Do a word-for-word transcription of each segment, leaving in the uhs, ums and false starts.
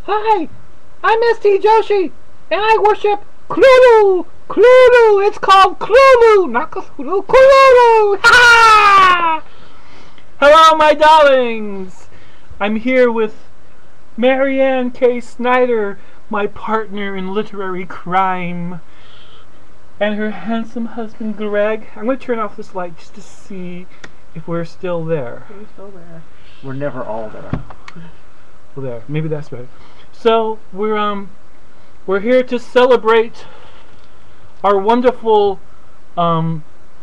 Hi, I'm S T Joshi, and I worship Cthulhu! Cthulhu! It's called Cthulhu, not Cthulhu. Cthulhu! Ha! Hello, my darlings! I'm here with Marianne K. Snyder, my partner in literary crime, and her handsome husband, Greg. I'm going to turn off this light just to see if we're still there. We're still there. We're never all there. Well, there. Maybe that's better. So we're um we're here to celebrate our wonderful um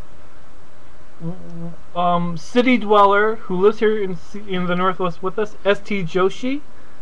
um city dweller who lives here in in the Northwest with us, S T Joshi.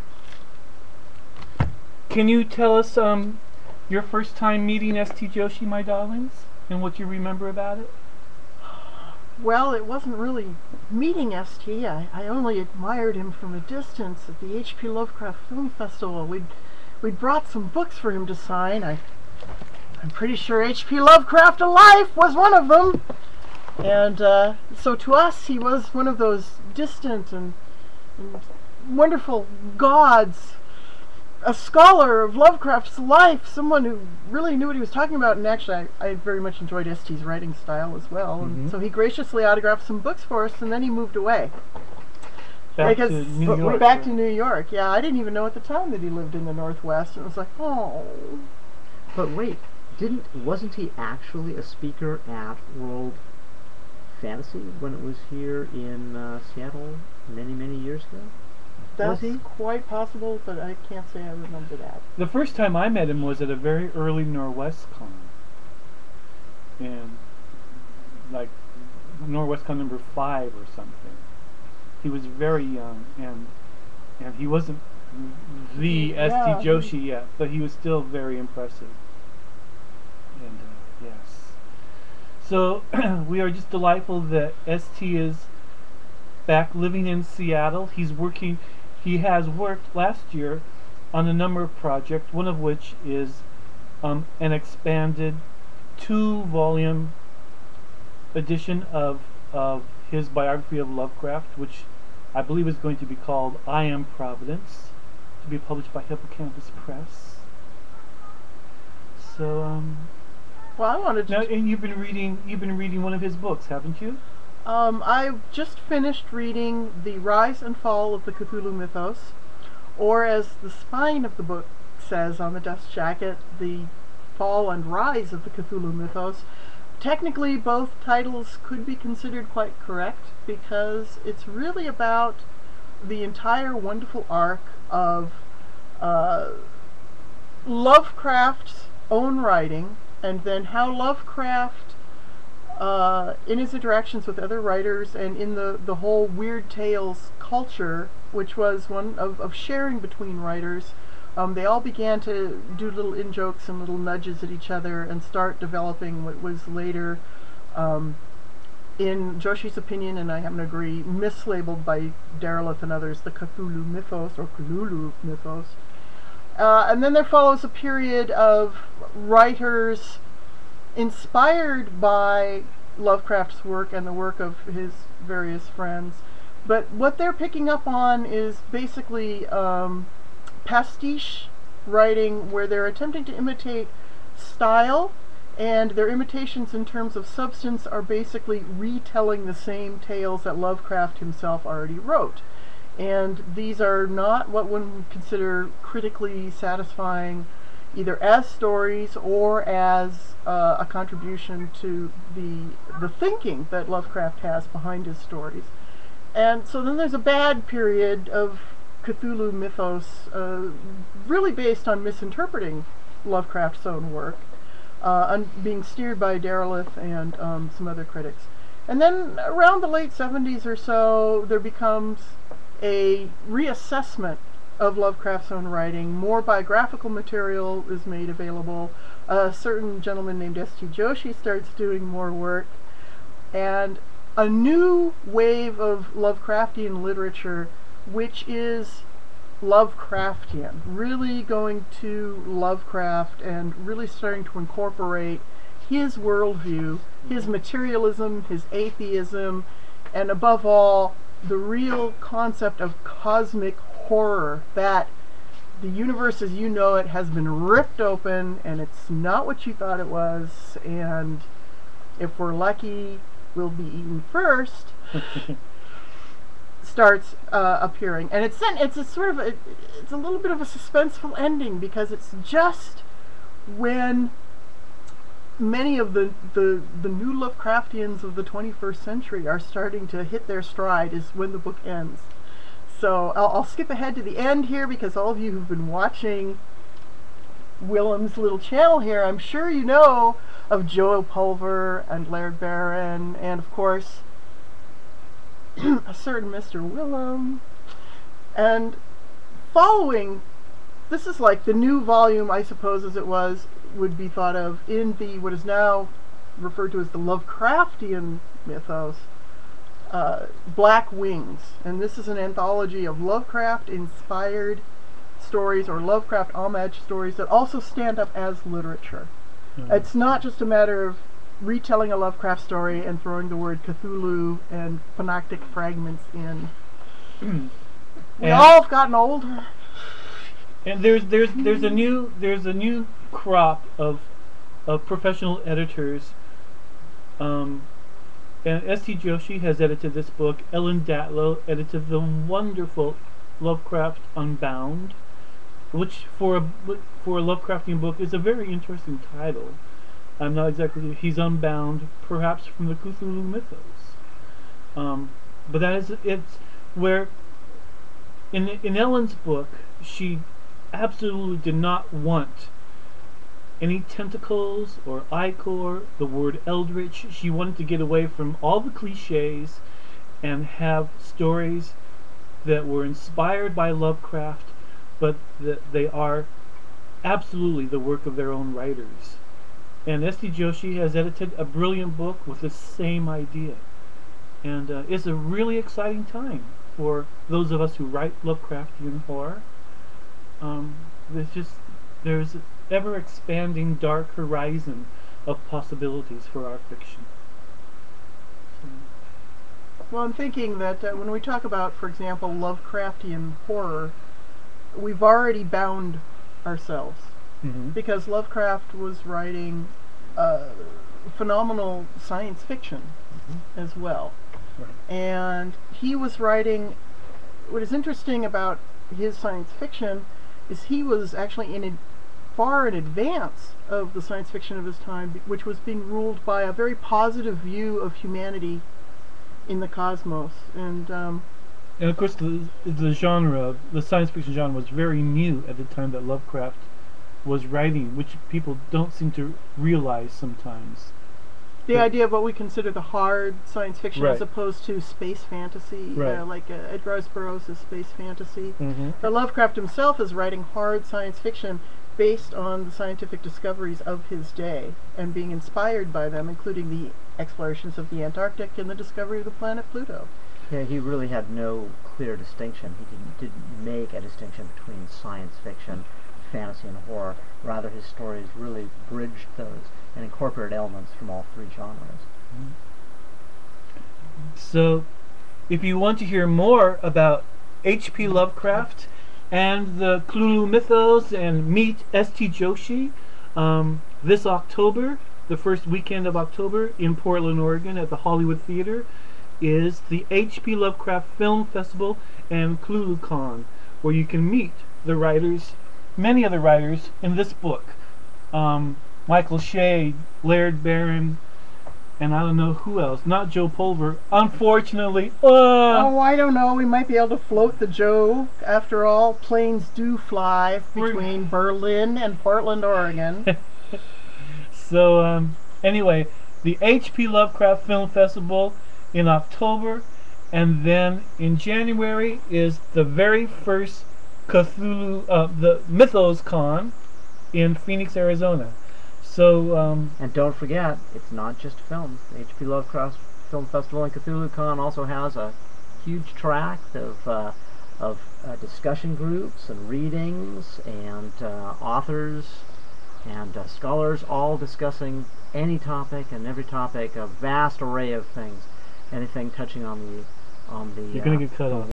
Can you tell us um your first time meeting S T Joshi, my darlings, and what you remember about it? Well, it wasn't really meeting S T. I, I only admired him from a distance at the H P Lovecraft Film Festival. We'd, we'd brought some books for him to sign. I, I'm pretty sure H P Lovecraft Alive was one of them. And uh, so to us, he was one of those distant and, and wonderful gods. A scholar of Lovecraft's life, someone who really knew what he was talking about, and actually I, I very much enjoyed S T's writing style as well. Mm-hmm. And so he graciously autographed some books for us, and then he moved away. Back because to New York. Back to New York. Yeah, I didn't even know at the time that he lived in the Northwest, and it was like, oh. But wait, didn't wasn't he actually a speaker at World Fantasy when it was here in uh, Seattle many many years ago? That's quite possible, but I can't say I remember that. The first time I met him was at a very early Norwest Con. And like Norwest Con number five or something. He was very young, and and he wasn't the Yeah. S T Joshi yet, but he was still very impressive. And uh, yes. So we are just delightful that S T is back living in Seattle. He's working He has worked last year on a number of projects, one of which is um, an expanded two-volume edition of, of his biography of Lovecraft, which I believe is going to be called I Am Providence, to be published by Hippocampus Press. So, um, Well, I wanted to... now, and you've been reading, you've been reading one of his books, haven't you? Um, I just finished reading The Rise and Fall of the Cthulhu Mythos, or as the spine of the book says on the dust jacket, The Fall and Rise of the Cthulhu Mythos. Technically, both titles could be considered quite correct, because it's really about the entire wonderful arc of uh, Lovecraft's own writing, and then how Lovecraft Uh, in his interactions with other writers and in the, the whole Weird Tales culture, which was one of, of sharing between writers, um, they all began to do little in-jokes and little nudges at each other and start developing what was later, um, in Joshi's opinion, and I happen to agree, mislabeled by Derelith and others, the Cthulhu Mythos, or Cthulhu Mythos. Uh, and then there follows a period of writers inspired by Lovecraft's work and the work of his various friends, but what they're picking up on is basically um, pastiche writing, where they're attempting to imitate style, and their imitations in terms of substance are basically retelling the same tales that Lovecraft himself already wrote. And these are not what one would consider critically satisfying, either as stories or as uh, a contribution to the the thinking that Lovecraft has behind his stories. And so then there's a bad period of Cthulhu mythos, uh, really based on misinterpreting Lovecraft's own work, uh, and being steered by Derelith and um, some other critics. And then around the late seventies or so, there becomes a reassessment of Lovecraft's own writing. More biographical material is made available. A certain gentleman named S T Joshi starts doing more work, and a new wave of Lovecraftian literature, which is Lovecraftian, really going to Lovecraft and really starting to incorporate his worldview, his materialism, his atheism, and above all, the real concept of cosmic horror that the universe as you know it has been ripped open, and it's not what you thought it was, and if we're lucky, we'll be eaten first, starts uh, appearing. And it's it's a sort of a, it's a little bit of a suspenseful ending, because it's just when many of the, the, the new Lovecraftians of the twenty-first century are starting to hit their stride is when the book ends. So I'll, I'll skip ahead to the end here, because all of you who've been watching Willem's little channel here, I'm sure you know of Joe Pulver and Laird Barron, and of course a certain Mister Willem. And following, this is like the new volume, I suppose, as it was, would be thought of in the, what is now referred to as the Lovecraftian mythos, uh, Black Wings. And this is an anthology of Lovecraft-inspired stories, or Lovecraft homage stories, that also stand up as literature. Mm. It's not just a matter of retelling a Lovecraft story and throwing the word Cthulhu and Panoptic fragments in. We and all have gotten older. And there's there's there's a new there's a new crop of of professional editors. Um, and S T Joshi has edited this book. Ellen Datlow edited the wonderful Lovecraft Unbound, which for a for a Lovecraftian book is a very interesting title. I'm not exactly. He's unbound, perhaps from the Cthulhu mythos. Um, but that is it's where in in Ellen's book she absolutely did not want any tentacles or ichor, the word eldritch. She wanted to get away from all the cliches and have stories that were inspired by Lovecraft, but that they are absolutely the work of their own writers. And S T Joshi has edited a brilliant book with the same idea. And uh, it's a really exciting time for those of us who write Lovecraftian horror. Um, there's just there's an ever expanding dark horizon of possibilities for our fiction. So. Well, I'm thinking that uh, when we talk about, for example, Lovecraftian horror, we've already bound ourselves. Mm-hmm. Because Lovecraft was writing uh, phenomenal science fiction mm-hmm. as well. Right. And he was writing, what is interesting about his science fiction is he was actually in a, far in advance of the science fiction of his time, which was being ruled by a very positive view of humanity in the cosmos. And um, and of course the, the genre, the science fiction genre, was very new at the time that Lovecraft was writing, which people don't seem to realize sometimes. The but idea of what we consider the hard science fiction, right. as opposed to space fantasy, right. uh, like uh, Edgar Rice Burroughs' space fantasy. Mm-hmm. But Lovecraft himself is writing hard science fiction based on the scientific discoveries of his day and being inspired by them, including the explorations of the Antarctic and the discovery of the planet Pluto. Yeah, he really had no clear distinction. He didn't, didn't make a distinction between science fiction, fantasy, and horror. Rather, his stories really bridged those and incorporated elements from all three genres. Mm-hmm. So, if you want to hear more about H P Lovecraft and the Cthulhu mythos and meet S T Joshi, um, this October, the first weekend of October in Portland, Oregon at the Hollywood Theater, is the H P Lovecraft Film Festival and CthulhuCon, where you can meet the writers, many of the writers in this book. Um, Michael Shea, Laird Barron, and I don't know who else. Not Joe Pulver, unfortunately. Uh, oh, I don't know. We might be able to float the Joe. After all, planes do fly between Berlin and Portland, Oregon. So, um, anyway, the H P Lovecraft Film Festival in October, and then in January is the very first Cthulhu, uh, the Mythos Con in Phoenix, Arizona. So, um, and don't forget, it's not just films. The H P Lovecraft Film Festival and CthulhuCon also has a huge track of uh, of uh, discussion groups and readings and uh, authors and uh, scholars, all discussing any topic and every topic, a vast array of things, anything touching on the on the. You're gonna uh, get cut off.